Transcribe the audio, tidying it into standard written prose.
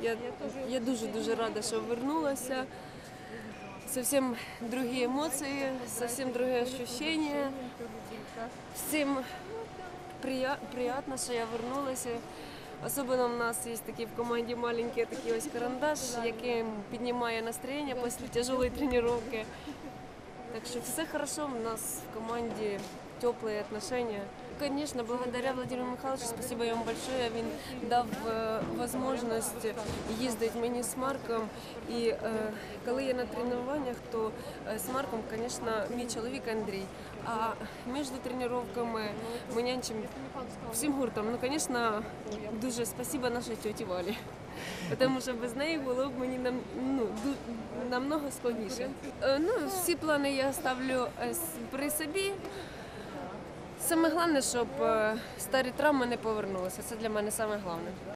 Я дуже рада, що вернулася. Совсем другие эмоции, совсем другие ощущения. Всім приємно, що я вернулася. Особливо в нас є такий в команді маленький такий ось карандаш, який піднімає настроєння після тяжелої тренування. Так що все хорошо, у нас в команді теплые отношения. Конечно, благодаря Владимиру Михайловичу, спасибо йому большое, він дав можливість їздити мені з Марком. І коли я на тренуваннях, то з Марком, звісно, мій чоловік Андрій. А між тренуваннями ми нянчимо всім гуртом. Ну, звісно, дуже спасибо нашій тьоті Валі. Тому що без неї було б мені намного складніше. Всі плани я ставлю при собі. Саме головне, щоб старі травми не повернулися. Це для мене саме головне.